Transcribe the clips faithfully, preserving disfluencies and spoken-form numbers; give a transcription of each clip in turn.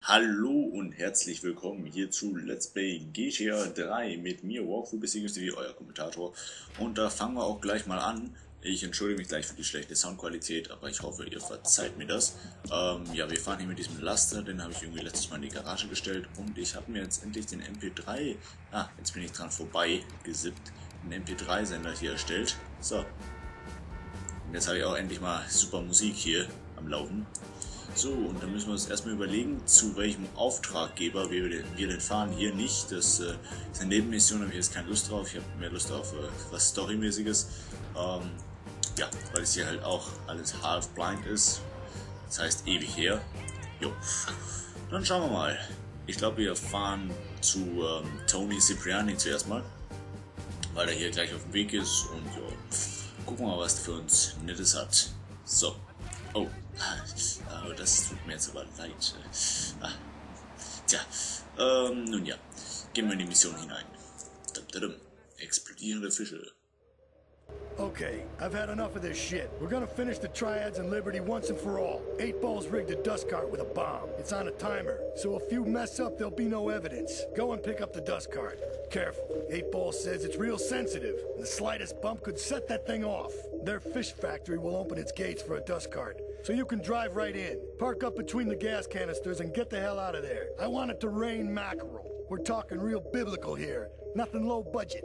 Hallo und herzlich willkommen hier zu Let's Play G T A drei mit mir, Walkthrough wie euer Kommentator. Und da fangen wir auch gleich mal an. Ich entschuldige mich gleich für die schlechte Soundqualität, aber ich hoffe, ihr verzeiht mir das. Ähm, ja, wir fahren hier mit diesem Laster, den habe ich irgendwie letztes Mal in die Garage gestellt. Und ich habe mir jetzt endlich den M P drei, ah, jetzt bin ich dran vorbei gesippt, den M P drei Sender hier erstellt. So. Und jetzt habe ich auch endlich mal super Musik hier am Laufen. So, und dann müssen wir uns erstmal überlegen, zu welchem Auftraggeber wir den, wir den fahren. Hier nicht, das äh, ist eine Nebenmission, da habe ich jetzt keine Lust drauf. Ich habe mehr Lust auf äh, was Storymäßiges. Ähm, ja, weil es hier halt auch alles half blind ist. Das heißt ewig her. Jo. Dann schauen wir mal. Ich glaube, wir fahren zu ähm, Tony Cipriani zuerst mal, weil er hier gleich auf dem Weg ist. Und jo, gucken wir mal, was der für uns Nettes hat. So. Oh, aber das tut mir jetzt aber leid. Ah. Tja, ähm, nun ja, gehen wir in die Mission hinein. Dum, dum, dum. Explodierende Fische. Okay, I've had enough of this shit. We're gonna finish the triads and Liberty once and for all. Eight Ball's rigged a dust cart with a bomb. It's on a timer, so if you mess up, there'll be no evidence. Go and pick up the dust cart. Careful. Eight Ball says it's real sensitive, and the slightest bump could set that thing off. Their fish factory will open its gates for a dust cart, so you can drive right in. Park up between the gas canisters and get the hell out of there. I want it to rain mackerel. We're talking real biblical here. Nothing low budget.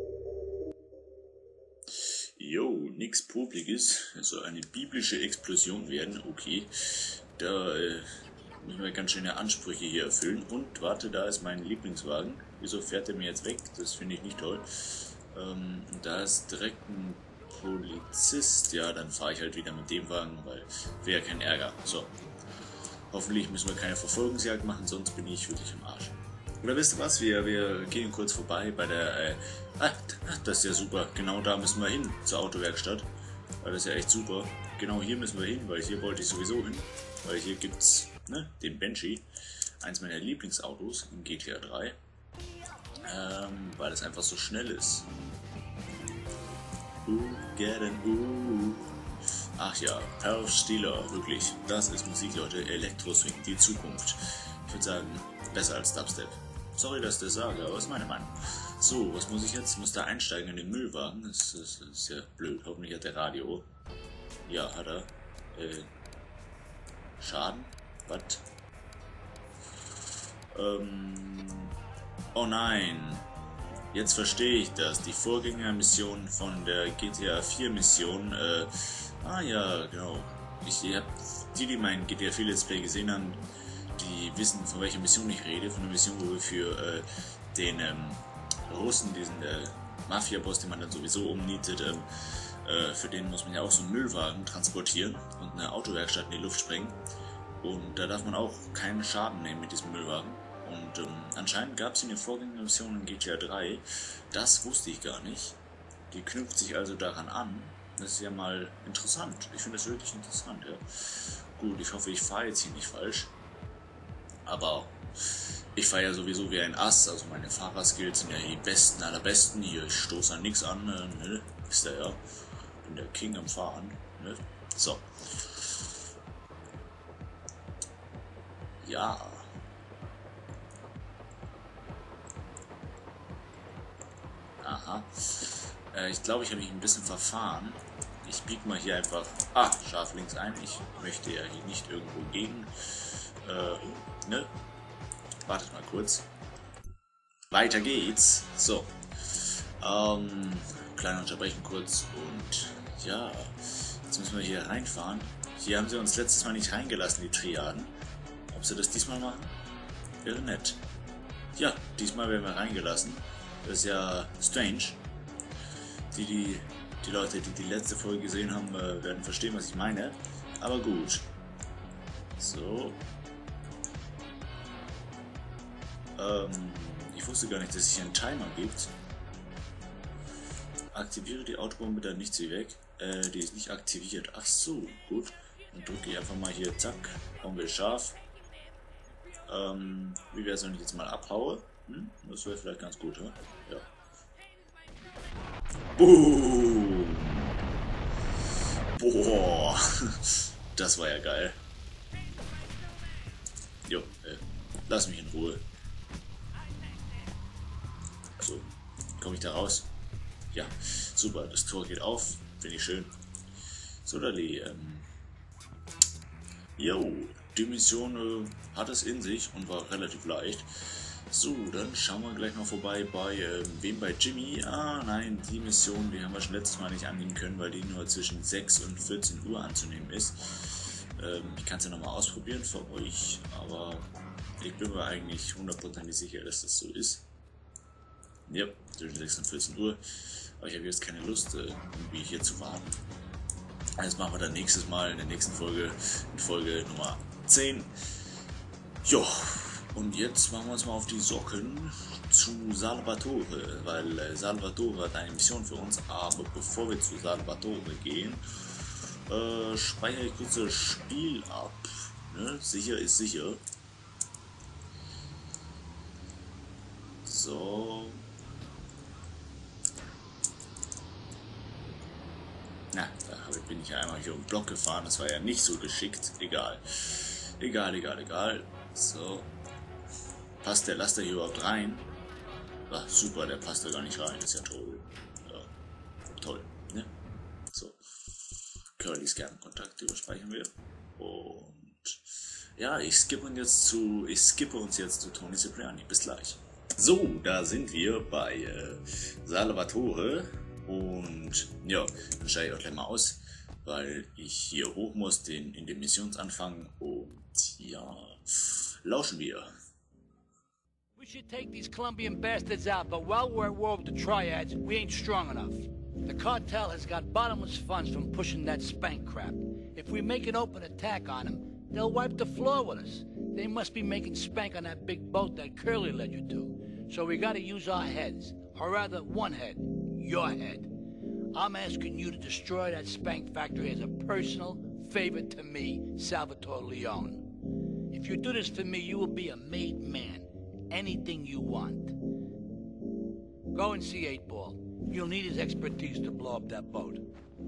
Jo, nix Publiges, also eine biblische Explosion werden, okay. Da äh, müssen wir ganz schöne Ansprüche hier erfüllen. Und warte, da ist mein Lieblingswagen. Wieso fährt er mir jetzt weg? Das finde ich nicht toll. Ähm, da ist direkt ein Polizist. Ja, dann fahre ich halt wieder mit dem Wagen, weil wäre ja kein Ärger. So. Hoffentlich müssen wir keine Verfolgungsjagd machen, sonst bin ich wirklich am Arsch. Oder wisst ihr was? Wir, wir gehen kurz vorbei bei der... Äh, ah, das ist ja super. Genau da müssen wir hin, zur Autowerkstatt. Weil das ist ja echt super. Genau hier müssen wir hin, weil hier wollte ich sowieso hin. Weil hier gibt's, ne, den Banshee. Eins meiner Lieblingsautos in G T A drei. Ähm, weil es einfach so schnell ist. Uh, get in, uh. Ach ja, Perf Steeler, wirklich. Das ist Musik, Leute. Elektro-Swing, die Zukunft. Ich würde sagen, besser als Dubstep. Sorry, dass ich das sage, aber das ist meine Meinung. So, was muss ich jetzt? Ich muss da einsteigen in den Müllwagen. Das, das, das ist ja blöd. Hoffentlich hat der Radio. Ja, hat er. Äh, Schaden? Was? Ähm. Oh nein. Jetzt verstehe ich das. Die Vorgängermission von der G T A vier Mission. Äh, ah ja, genau. Ich, ich hab, die, die mein G T A vier Let's Play gesehen haben, die wissen, von welcher Mission ich rede. Von der Mission, wo wir für äh, den ähm, Russen, diesen äh, Mafia-Boss, den man dann sowieso umnietet, ähm, äh, für den muss man ja auch so einen Müllwagen transportieren und eine Autowerkstatt in die Luft sprengen. Und da darf man auch keinen Schaden nehmen mit diesem Müllwagen. Und ähm, anscheinend gab es in den Vorgängermissionen in G T A drei, das wusste ich gar nicht. Die knüpft sich also daran an. Das ist ja mal interessant. Ich finde das wirklich interessant, ja. Gut, ich hoffe, ich fahre jetzt hier nicht falsch. Aber ich fahre ja sowieso wie ein Ass, also meine Fahrerskills sind ja die besten aller besten. Hier, ich stoße an nichts an, äh, ne? Ist der ja. Bin der King am Fahren, ne? So. Ja. Aha. Äh, ich glaube, ich habe mich ein bisschen verfahren. Ich biege mal hier einfach ah, scharf links ein. Ich möchte ja hier nicht irgendwo gegen. Äh, ne? Wartet mal kurz. Weiter geht's. So. Ähm, kleine Unterbrechung kurz und ja, jetzt müssen wir hier reinfahren. Hier haben sie uns letztes Mal nicht reingelassen, die Triaden. Ob sie das diesmal machen? Wäre nett. Ja, diesmal werden wir reingelassen. Das ist ja strange. Die, die, die Leute, die die letzte Folge gesehen haben, werden verstehen, was ich meine. Aber gut. So. Ähm, ich wusste gar nicht, dass es hier einen Timer gibt. Aktiviere die Autobombe, dann nicht sie weg. Äh, die ist nicht aktiviert. Ach so, gut. Dann drücke ich einfach mal hier, zack, Bombe scharf. Ähm, wie wäre es, wenn ich jetzt mal abhaue? Hm? Das wäre vielleicht ganz gut, oder? Ja. Boom! Boah! Das war ja geil. Jo, äh, Lass mich in Ruhe. So, komme ich da raus? Ja, super, das Tor geht auf. Finde ich schön. So, Dali, ähm... Jo, die Mission äh, hat es in sich und war relativ leicht. So, dann schauen wir gleich mal vorbei bei, äh, wem bei Jimmy? Ah, nein, die Mission, die haben wir schon letztes Mal nicht annehmen können, weil die nur zwischen sechs und vierzehn Uhr anzunehmen ist. Ähm, ich kann es ja nochmal ausprobieren für euch, aber ich bin mir eigentlich hundertprozentig sicher, dass das so ist. Ja, zwischen sechs und vierzehn Uhr. Aber ich habe jetzt keine Lust, äh, irgendwie hier zu warten. Das machen wir dann nächstes Mal in der nächsten Folge, in Folge Nummer zehn. Jo, und jetzt machen wir uns mal auf die Socken zu Salvatore, weil äh, Salvatore hat eine Mission für uns, aber bevor wir zu Salvatore gehen, äh, speichere ich kurz das Spiel ab. Ne? Sicher ist sicher. So. Na, da bin ich ja einmal hier um den Block gefahren, das war ja nicht so geschickt. Egal. Egal, egal, egal. So. Passt der Laster hier überhaupt rein? Ach, super, der passt da gar nicht rein, das ist ja toll. Ja. Toll, ne? So. Curlys Kernkontakt überspeichern wir. Und ja, ich skippe uns jetzt zu. Ich skippe uns jetzt zu Tony Cipriani. Bis gleich. So, da sind wir bei äh, Salvatore. Und ja, dann steige ich auch gleich mal aus, weil ich hier hoch muss, den, in den Missionsanfang. Und ja, lauschen wir. We should take these Colombian bastards out, but while we're at war with the Triads, we ain't strong enough. The cartel has got bottomless funds from pushing that spank crap. If we make an open attack on them, they'll wipe the floor with us. They must be making spank on that big boat that Curly led you to. So we gotta use our heads, or rather one head. Your head. I'm asking you to destroy that spank factory as a personal favor to me, Salvatore Leone. If you do this for me, you will be a made man. Anything you want. Go and see eight ball. You'll need his expertise to blow up that boat.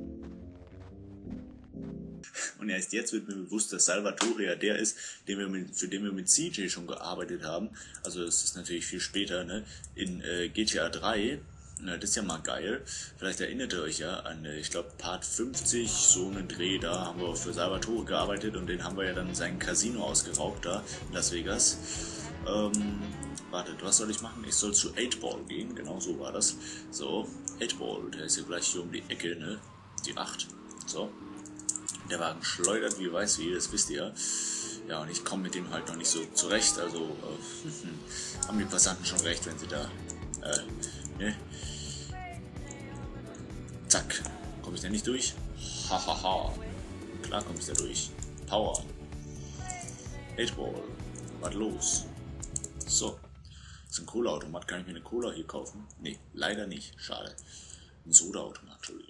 Und erst jetzt wird mir bewusst, dass Salvatore ja der ist, den wir mit, für den wir mit C J schon gearbeitet haben. Also es ist natürlich viel später, ne? In äh, G T A drei. Na, das ist ja mal geil. Vielleicht erinnert ihr euch ja an, ich glaube, Part fünfzig, so einen Dreh, da haben wir für Salvatore gearbeitet und den haben wir ja dann sein Casino ausgeraubt, da in Las Vegas. Ähm, wartet, was soll ich machen? Ich soll zu eight ball gehen, genau so war das. So, eight ball, der ist ja gleich hier um die Ecke, ne? Die acht. So. Der Wagen schleudert wie weiß wie, das wisst ihr. Ja, und ich komme mit dem halt noch nicht so zurecht, also äh, haben die Passanten schon recht, wenn sie da, äh, ne? Zack. Komme ich da nicht durch? Hahaha. Ha, ha. Klar komme ich da durch. Power. eight ball. Was los? So. Das ist ein Cola-Automat. Kann ich mir eine Cola hier kaufen? Nee, leider nicht. Schade. Ein Soda-Automat, Entschuldigung.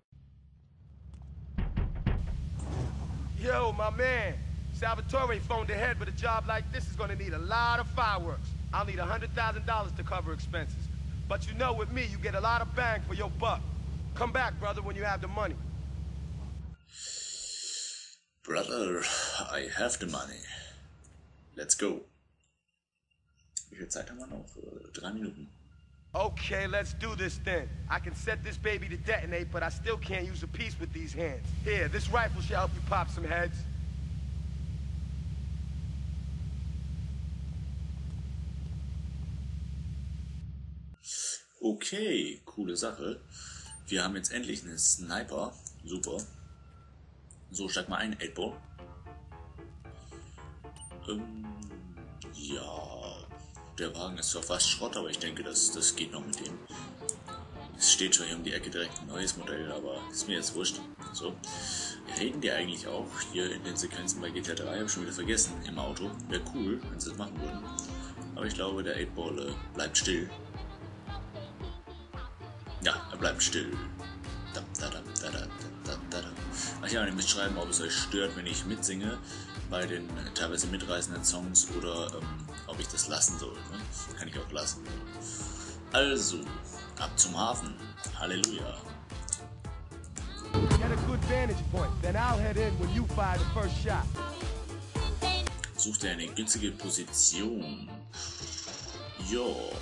Yo, my man. Salvatore phoned ahead, but a job like this is gonna need a lot of fireworks. I'll need one hundred thousand dollars to cover expenses. But you know, with me, you get a lot of bang for your buck. Come back, brother, when you have the money. Brother, I have the money. Let's go. Wie viel Zeit haben wir noch? Drei Minuten. Okay, let's do this then. I can set this baby to detonate, but I still can't use a piece with these hands. Here, this rifle should help you pop some heads. Okay, coole Sache. Wir haben jetzt endlich einen Sniper. Super. So, steig mal ein, eight ball. Ähm, ja, der Wagen ist zwar fast Schrott, aber ich denke, das, das geht noch mit dem. Es steht schon hier um die Ecke direkt ein neues Modell, aber ist mir jetzt wurscht. So, reden die eigentlich auch hier in den Sequenzen bei G T A drei? Habe ich schon wieder vergessen, im Auto. Wäre cool, wenn sie das machen würden. Aber ich glaube, der eight ball äh, bleibt still. Ja, er bleibt still. Da, da, da, da, da, da, da, da. Ach ja, und ihr müsst schreiben, ob es euch stört, wenn ich mitsinge bei den äh, teilweise mitreißenden Songs oder ähm, ob ich das lassen soll. Ne? Kann ich auch lassen. Also, ab zum Hafen. Halleluja. Sucht er eine günstige Position. Jo.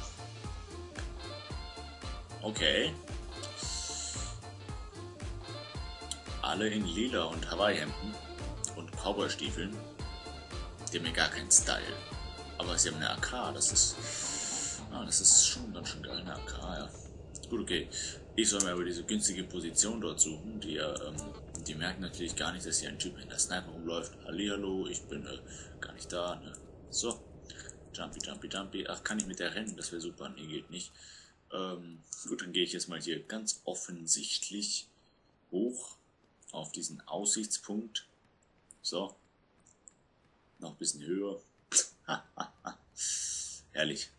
Okay. Alle in lila und Hawaii-Hemden und Cowboy-Stiefeln. Die haben ja gar keinen Style. Aber sie haben eine A K, das ist... Ah, das ist schon ganz schön geil, eine A K, ja. Gut, okay. Ich soll mir aber diese günstige Position dort suchen. Die, ähm, die merken natürlich gar nicht, dass hier ein Typ in der Sniper rumläuft. Hallihallo, ich bin äh, gar nicht da, ne? So. Jumpy, jumpy, jumpy. Ach, kann ich mit der rennen? Das wäre super. Nee, geht nicht. Ähm, gut, dann gehe ich jetzt mal hier ganz offensichtlich hoch auf diesen Aussichtspunkt. So. Noch ein bisschen höher. Herrlich.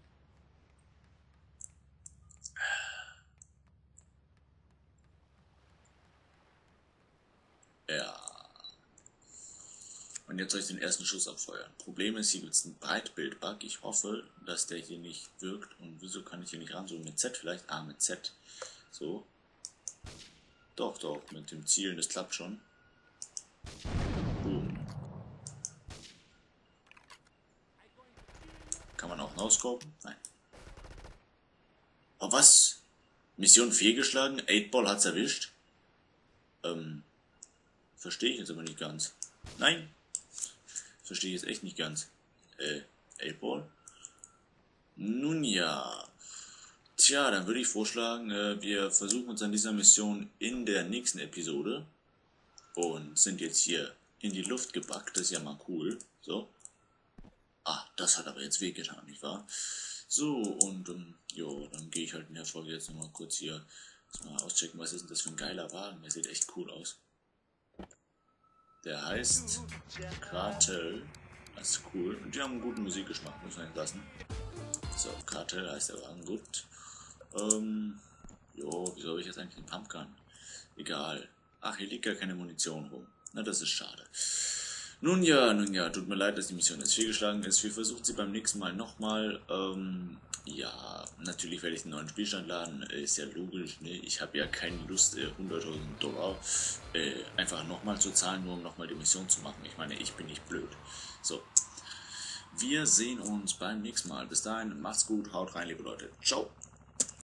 Ja. Und jetzt soll ich den ersten Schuss abfeuern. Problem ist, hier gibt es einen Breitbild-Bug. Ich hoffe, dass der hier nicht wirkt. Und wieso kann ich hier nicht ran? So mit Z vielleicht? Ah, mit Z. So. Doch, doch, mit dem Zielen, das klappt schon. Boom. Kann man auch no-scopen? Nein. Oh, was? Mission fehlgeschlagen? acht Ball hat's erwischt? Ähm... Verstehe ich jetzt aber nicht ganz. Nein! Verstehe ich jetzt echt nicht ganz. Äh, acht Ball? Nun ja. Tja, dann würde ich vorschlagen, äh, wir versuchen uns an dieser Mission in der nächsten Episode. Und sind jetzt hier in die Luft gebackt. Das ist ja mal cool. So. Ah, das hat aber jetzt wehgetan, nicht wahr? So, und, ähm, jo, dann gehe ich halt in der Folge jetzt nochmal kurz hier mal auschecken, was ist denn das für ein geiler Wagen. Der sieht echt cool aus. Der heißt Cartel. Das ist cool. Und die haben einen guten Musikgeschmack, muss man lassen. So, Cartel heißt der Wagen. Gut. Ähm, jo, wieso habe ich jetzt eigentlich den Pumpgun? Egal. Ach, hier liegt gar keine Munition rum. Na, das ist schade. Nun ja, nun ja, tut mir leid, dass die Mission jetzt fehlgeschlagen ist. Wir versuchen sie beim nächsten Mal nochmal. Ähm, ja, natürlich werde ich einen neuen Spielstand laden. Ist ja logisch, ne? Ich habe ja keine Lust, äh, hunderttausend Dollar äh, einfach nochmal zu zahlen, nur um nochmal die Mission zu machen. Ich meine, ich bin nicht blöd. So. Wir sehen uns beim nächsten Mal. Bis dahin, macht's gut, haut rein, liebe Leute. Ciao.